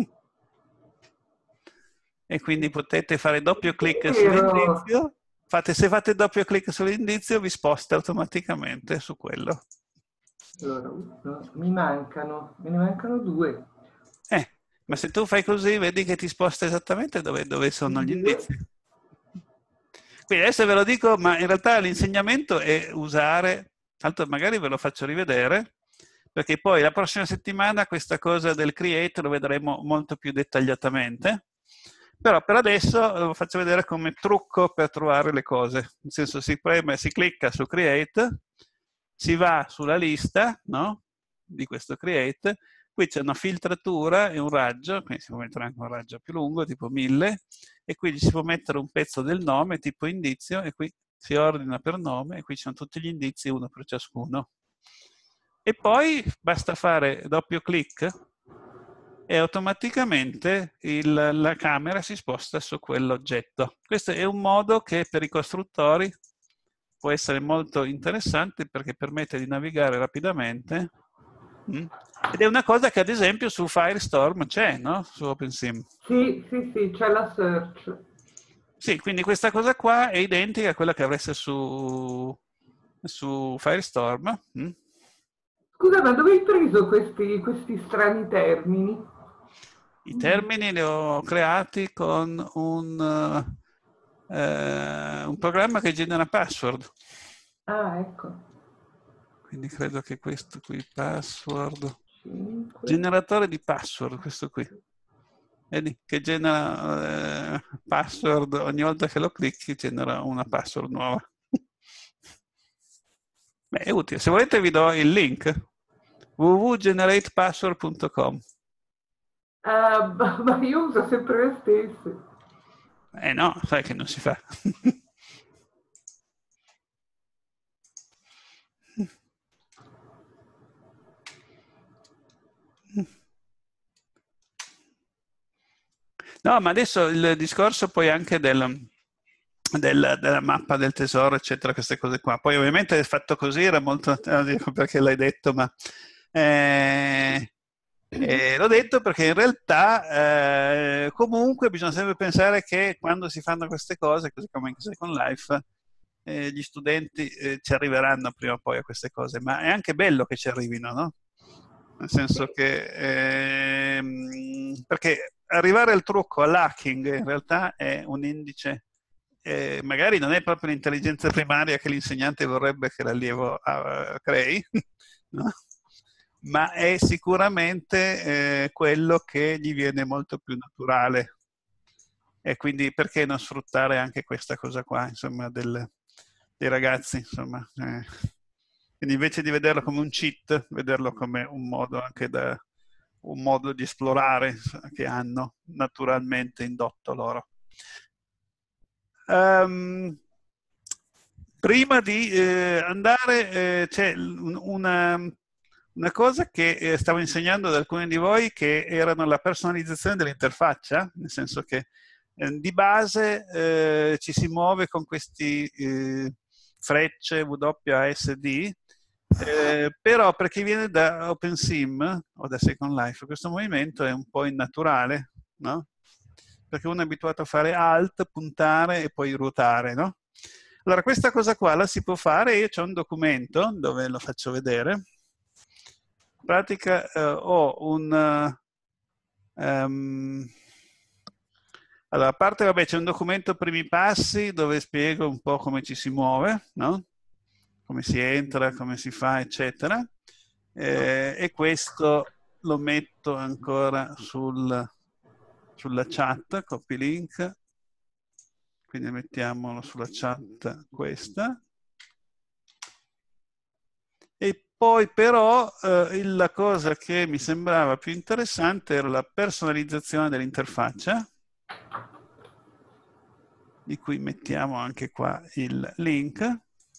E quindi potete fare doppio clic sull'indizio. Fate, se fate doppio clic sull'indizio vi sposta automaticamente su quello. Allora, no, mi mancano, me ne mancano due. Eh, ma se tu fai così vedi che ti sposta esattamente dove, dove sono gli indizi. Quindi adesso ve lo dico, ma in realtà l'insegnamento è usare, tanto magari ve lo faccio rivedere, perché poi la prossima settimana questa cosa del create lo vedremo molto più dettagliatamente. Però per adesso vi faccio vedere come trucco per trovare le cose. Nel senso, si preme, si clicca su create, si va sulla lista, no? Di questo create, qui c'è una filtratura e un raggio, quindi si può mettere anche un raggio più lungo, tipo mille, e quindi si può mettere un pezzo del nome, tipo indizio, e qui si ordina per nome, e qui ci sono tutti gli indizi, uno per ciascuno. E poi basta fare doppio clic e automaticamente il, la camera si sposta su quell'oggetto. Questo è un modo che per i costruttori può essere molto interessante perché permette di navigare rapidamente mm? Ed è una cosa che ad esempio su Firestorm c'è, no? Su OpenSim. Sì, sì, sì, c'è la search. Sì, quindi questa cosa qua è identica a quella che avreste su, su Firestorm. Mm? Scusa, ma dove hai preso questi, questi strani termini? I termini li ho creati con un, eh, un programma che genera password. Ah, ecco. Quindi credo che questo qui, password, cinque. generatore di password, questo qui. Vedi che genera eh, password, ogni volta che lo clicchi genera una password nuova. Beh, è utile. Se volete vi do il link w w w punto generate password punto com. Uh, ma io uso sempre le stesse. Eh no, sai che non si fa. No, ma adesso il discorso poi anche del, del, della mappa del tesoro, eccetera, queste cose qua. Poi ovviamente il fatto così era molto, non dico perché l'hai detto, ma eh, eh, l'ho detto perché in realtà eh, comunque bisogna sempre pensare che quando si fanno queste cose, così come in Second Life, eh, gli studenti eh, ci arriveranno prima o poi a queste cose, ma è anche bello che ci arrivino, no? Nel senso che ehm, perché arrivare al trucco, all'hacking, in realtà è un indice, eh, magari non è proprio l'intelligenza primaria che l'insegnante vorrebbe che l'allievo uh, crei, no? Ma è sicuramente eh, quello che gli viene molto più naturale. E quindi perché non sfruttare anche questa cosa qua, insomma, del, dei ragazzi, insomma. Eh. Quindi invece di vederlo come un cheat, vederlo come un modo anche da un modo di esplorare che hanno naturalmente indotto loro. Um, prima di eh, andare eh, c'è una, una cosa che eh, stavo insegnando ad alcuni di voi, che erano la personalizzazione dell'interfaccia, nel senso che eh, di base eh, ci si muove con questi eh, frecce W A S D, eh, però per chi viene da OpenSim o da Second Life questo movimento è un po' innaturale, no? Perché uno è abituato a fare Alt, puntare e poi ruotare, no? Allora questa cosa qua la si può fare, io c'ho un documento dove lo faccio vedere. In pratica eh, ho un... Uh, um, allora, a parte, vabbè, c'è un documento primi passi dove spiego un po' come ci si muove, no? Come si entra, come si fa, eccetera. Eh, e questo lo metto ancora sul, sulla chat, copy link. Quindi mettiamolo sulla chat questa. E poi però eh, la cosa che mi sembrava più interessante era la personalizzazione dell'interfaccia, di cui mettiamo anche qua il link.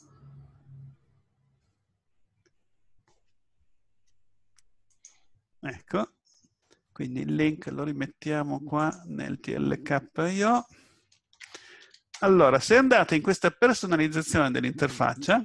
Ecco, quindi il link lo rimettiamo qua nel T L K I O. Allora, se andate in questa personalizzazione dell'interfaccia,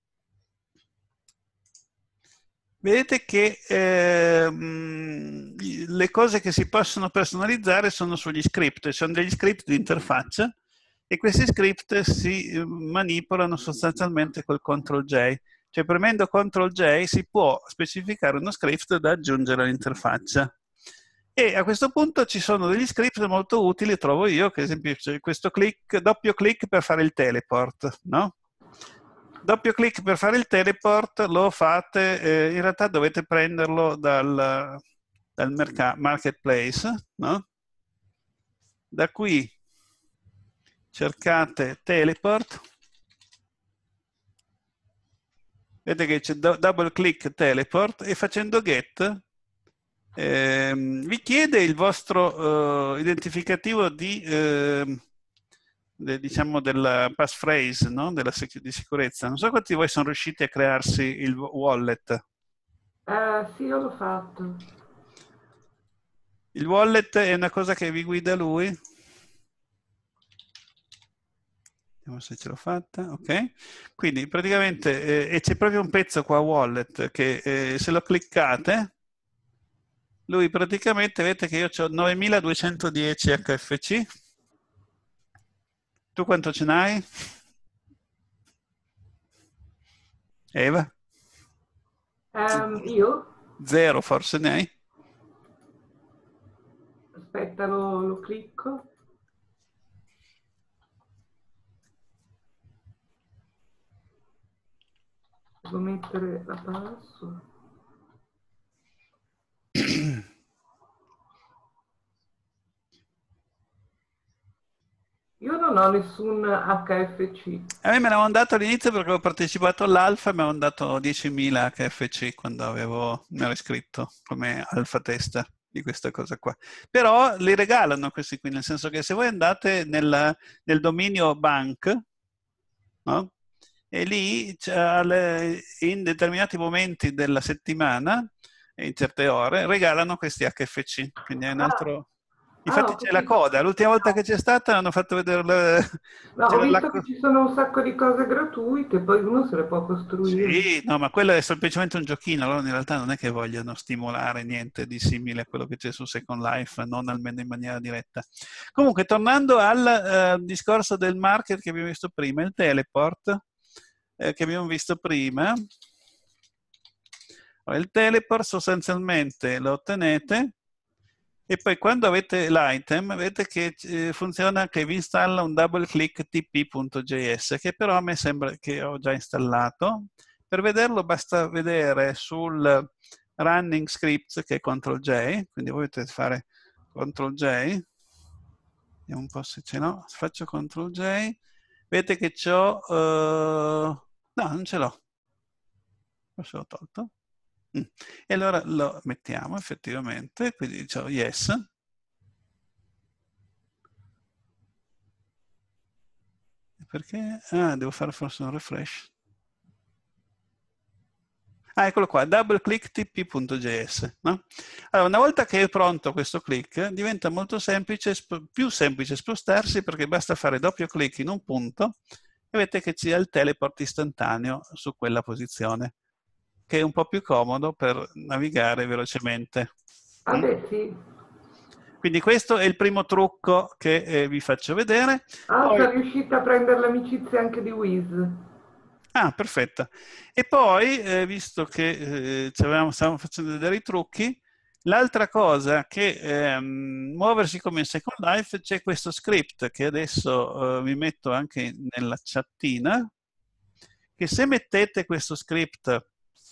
vedete che ehm, le cose che si possono personalizzare sono sugli script, sono degli script di interfaccia e questi script si manipolano sostanzialmente col control J. Cioè premendo control J si può specificare uno script da aggiungere all'interfaccia. E a questo punto ci sono degli script molto utili, trovo io, che ad esempio c'è questo click, doppio clic per fare il teleport, no? Doppio clic per fare il teleport lo fate, eh, in realtà dovete prenderlo dal, dal marketplace, no? Da qui cercate teleport, vedete che c'è double click teleport e facendo get ehm, vi chiede il vostro eh, identificativo di, eh, de, diciamo della passphrase, no? Della sec di sicurezza. Non so quanti di voi sono riusciti a crearsi il wallet. Eh, sì, io l'ho fatto. Il wallet è una cosa che vi guida lui. Vediamo se ce l'ho fatta, ok. Quindi praticamente, eh, e c'è proprio un pezzo qua wallet che eh, se lo cliccate, lui praticamente, vedete che io ho novemiladuecentodieci H F C. Tu quanto ce n'hai? Eva? Ehm, io? Zero forse ne hai? Aspetta, lo, lo clicco. Devo mettere la password. Io non ho nessun H F C. A me me l'avevano dato all'inizio perché avevo partecipato all'alfa e mi avevano dato diecimila H F C quando avevo, mi ero iscritto come alfa tester di questa cosa qua. Però li regalano questi qui, nel senso che se voi andate nel, nel dominio bank, no? E lì in determinati momenti della settimana, in certe ore, regalano questi H F C. Quindi è un altro... Infatti Ah, c'è la coda, l'ultima volta che c'è stata hanno fatto vedere la... No, ho visto la... che ci sono un sacco di cose gratuite, poi uno se le può costruire. Sì, no, ma quello è semplicemente un giochino, allora in realtà non è che vogliono stimolare niente di simile a quello che c'è su Second Life, non almeno in maniera diretta. Comunque, tornando al uh, discorso del market che abbiamo visto prima, il teleport eh, che abbiamo visto prima, il teleport sostanzialmente lo ottenete e poi quando avete l'item vedete che eh, funziona che vi installa un double click tp.js che però a me sembra che ho già installato. Per vederlo basta vedere sul running scripts che è control J, quindi voi potete fare control J, vediamo un po' se ce l'ho, faccio control J, vedete che c'ho, uh, no non ce l'ho, forse l'ho tolto. E allora lo mettiamo effettivamente, quindi diciamo yes. Perché? Ah, devo fare forse un refresh. Ah, eccolo qua, double click tp.js. No? Allora, una volta che è pronto questo click, diventa molto semplice, più semplice spostarsi perché basta fare doppio clic in un punto e vedete che c'è il teleport istantaneo su quella posizione, che è un po' più comodo per navigare velocemente. Ah, beh, sì. Quindi questo è il primo trucco che eh, vi faccio vedere. Ah, Poi... sono riuscita a prendere l'amicizia anche di Wiz. Ah, perfetto. E poi, eh, visto che eh, stavamo facendo vedere i trucchi, l'altra cosa che ehm, muoversi come in Second Life, c'è questo script che adesso eh, vi metto anche nella chattina, che se mettete questo script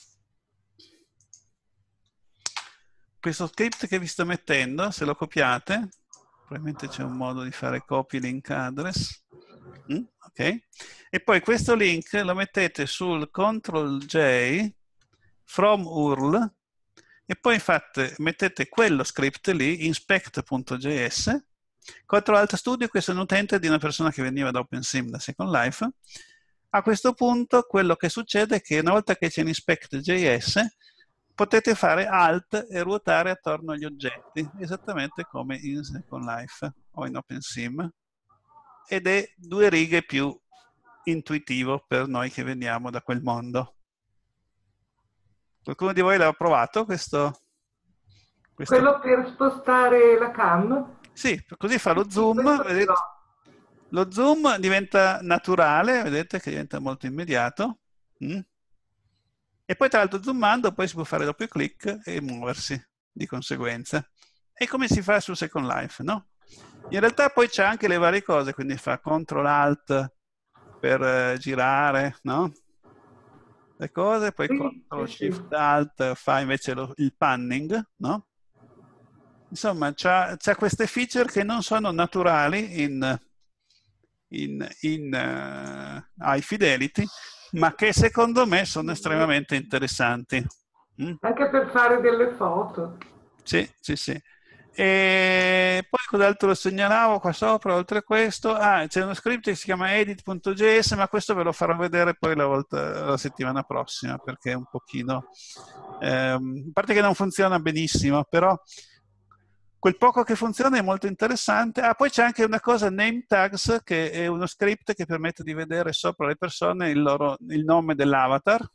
questo script che vi sto mettendo, se lo copiate, probabilmente c'è un modo di fare copy link address, mm, ok? E poi questo link lo mettete sul control J from U R L e poi fate, mettete quello script lì, inspect.js. Control Alt Studio, questo è un utente di una persona che veniva da OpenSim, da Second Life. A questo punto quello che succede è che una volta che c'è l'inspect.js potete fare Alt e ruotare attorno agli oggetti, esattamente come in Second Life o in OpenSim, ed è due righe più intuitivo per noi che veniamo da quel mondo. Qualcuno di voi l'ha provato questo? questo? Quello per spostare la cam? Sì, così fa lo Sì, zoom, vedete? Lo zoom diventa naturale, vedete che diventa molto immediato. Mm? E poi tra l'altro zoomando poi si può fare doppio clic e muoversi di conseguenza. E come si fa su Second Life, no? In realtà poi c'è anche le varie cose, quindi fa control alt per eh, girare, no? Le cose, poi sì, control sì, shift sì. alt fa invece lo, il panning, no? Insomma, c'ha, c'ha queste feature che non sono naturali in, in, in uh, High Fidelity, ma che secondo me sono estremamente interessanti. Mm? Anche per fare delle foto. Sì, sì, sì. E poi cos'altro segnalavo qua sopra, oltre a questo? Ah, c'è uno script che si chiama edit.js, ma questo ve lo farò vedere poi la, volta, la settimana prossima, perché è un pochino... Ehm, a parte che non funziona benissimo, però quel poco che funziona è molto interessante. Ah, poi c'è anche una cosa, name tags, che è uno script che permette di vedere sopra le persone il, loro, il nome dell'avatar.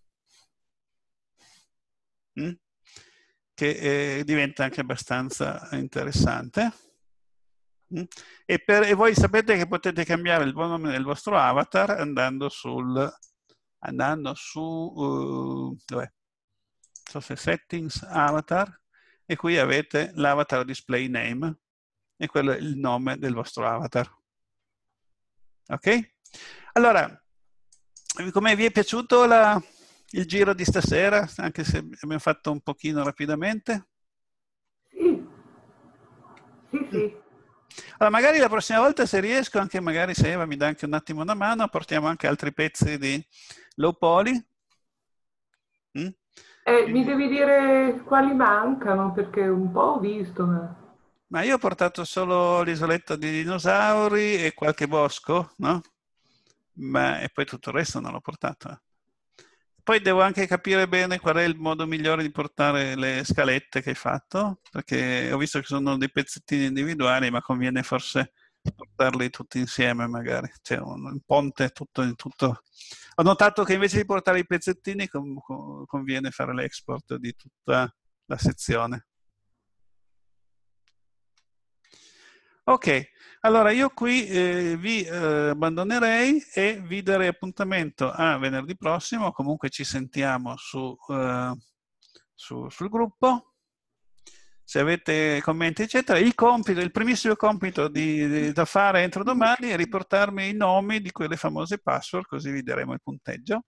Mm? Che eh, diventa anche abbastanza interessante. Mm? E, per, e voi sapete che potete cambiare il nome del vostro avatar andando sul andando su uh, dov'è? So se settings, avatar, e qui avete l'avatar display name, e quello è il nome del vostro avatar. Ok? Allora, come vi è piaciuto la, il giro di stasera, anche se abbiamo fatto un pochino rapidamente? Sì, sì, sì. Allora, magari la prossima volta, se riesco, anche magari se Eva mi dà anche un attimo una mano, portiamo anche altri pezzi di low poly. Mm? Eh, mi devi dire quali mancano, perché un po' ho visto, ma... Ma io ho portato solo l'isoletta di dinosauri e qualche bosco, no? Ma, e poi tutto il resto non l'ho portato. Poi devo anche capire bene qual è il modo migliore di portare le scalette che hai fatto, perché ho visto che sono dei pezzettini individuali, ma conviene forse portarli tutti insieme magari. C'è un, un ponte tutto in tutto. Ho notato che invece di portare i pezzettini conviene fare l'export di tutta la sezione. Ok, allora io qui eh, vi eh, abbandonerei e vi darei appuntamento a venerdì prossimo. Comunque ci sentiamo su, eh, su, sul gruppo. Se avete commenti eccetera, il compito, il primissimo compito di, di, da fare entro domani è riportarmi i nomi di quelle famose password, così vi daremo il punteggio.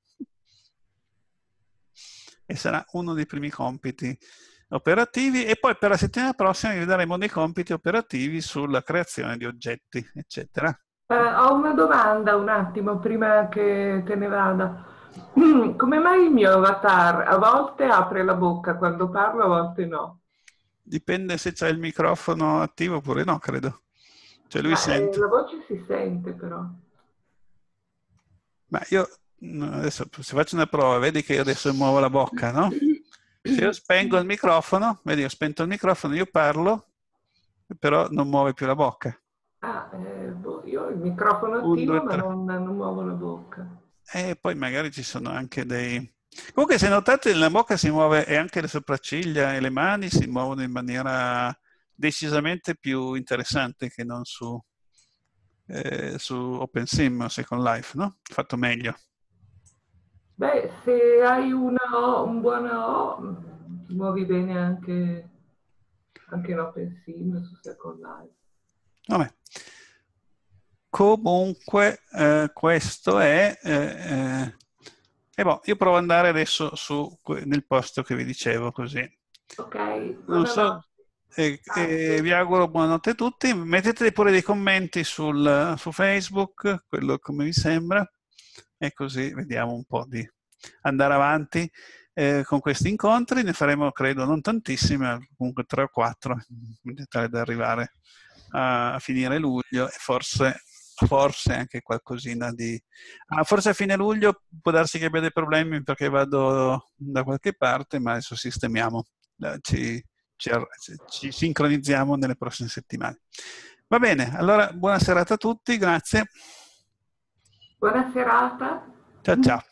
E sarà uno dei primi compiti operativi, e poi per la settimana prossima vi daremo dei compiti operativi sulla creazione di oggetti, eccetera. Eh, ho una domanda un attimo prima che te ne vada. Come mai il mio avatar a volte apre la bocca quando parlo, a volte no? Dipende se c'è il microfono attivo oppure no, credo. Cioè lui Ma, sente. eh, la voce si sente però. Ma io adesso se faccio una prova, vedi che io adesso muovo la bocca, no? Se io spengo il microfono, vedi, ho spento il microfono, io parlo, però non muove più la bocca. Ah, eh, boh, io ho il microfono Un, attivo due, ma tre. non, non muovo la bocca. E poi magari ci sono anche dei... Comunque se notate la bocca si muove, e anche le sopracciglia e le mani si muovono in maniera decisamente più interessante che non su, eh, su OpenSim o Second Life, no? Fatto meglio. Beh, se hai una O, un buon O, ti muovi bene anche, anche in OpenSim su Second Life. Vabbè. Comunque eh, questo è... Eh, eh, e boh, io provo ad andare adesso su, nel posto che vi dicevo, così. Ok, Non so, e, e vi auguro buonanotte a tutti. Mettete pure dei commenti sul, su Facebook, quello come vi sembra, e così vediamo un po' di andare avanti eh, con questi incontri. Ne faremo, credo, non tantissimi, ma comunque tre o quattro, in tale da arrivare a, a finire luglio, e forse... forse anche qualcosina di... Ah, forse a fine luglio può darsi che abbia dei problemi perché vado da qualche parte, ma adesso sistemiamo, ci, ci, ci sincronizziamo nelle prossime settimane. Va bene, allora buona serata a tutti, grazie. Buona serata. Ciao ciao.